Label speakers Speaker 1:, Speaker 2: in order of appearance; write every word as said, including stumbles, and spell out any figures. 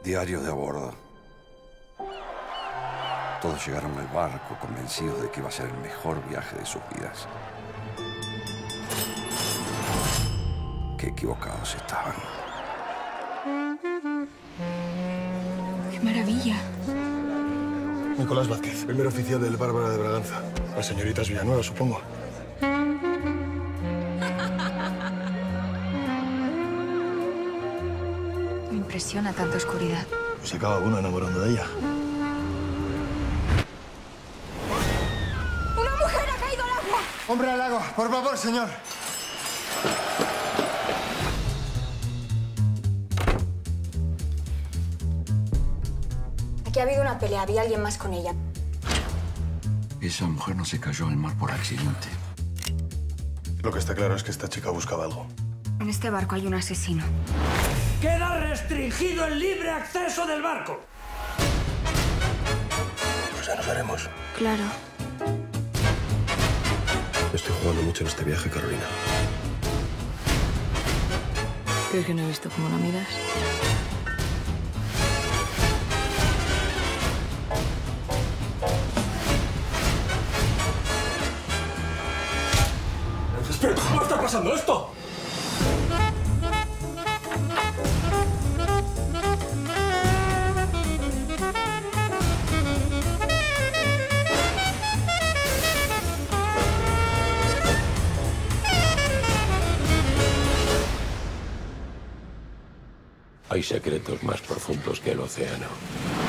Speaker 1: Diario de a bordo. Todos llegaron al barco convencidos de que iba a ser el mejor viaje de sus vidas. Qué equivocados estaban.
Speaker 2: ¡Qué maravilla!
Speaker 3: Nicolás Vázquez, primer oficial del Bárbara de Braganza. Las señoritas Villanueva, supongo.
Speaker 2: Me impresiona tanta oscuridad.
Speaker 3: Se acaba uno enamorando de ella.
Speaker 2: ¡Una mujer ha caído al agua!
Speaker 3: ¡Hombre al agua! ¡Por favor, señor!
Speaker 2: Aquí ha habido una pelea. Había alguien más con ella.
Speaker 1: Esa mujer no se cayó al mar por accidente.
Speaker 3: Lo que está claro es que esta chica buscaba algo.
Speaker 2: En este barco hay un asesino.
Speaker 4: Queda restringido el libre acceso del barco.
Speaker 3: Pues ya nos veremos.
Speaker 2: Claro.
Speaker 3: Estoy jugando mucho en este viaje, Carolina.
Speaker 2: ¿Crees que no he visto cómo la miras?
Speaker 4: Espera, ¿cómo está pasando esto?
Speaker 5: Hay secretos más profundos que el océano.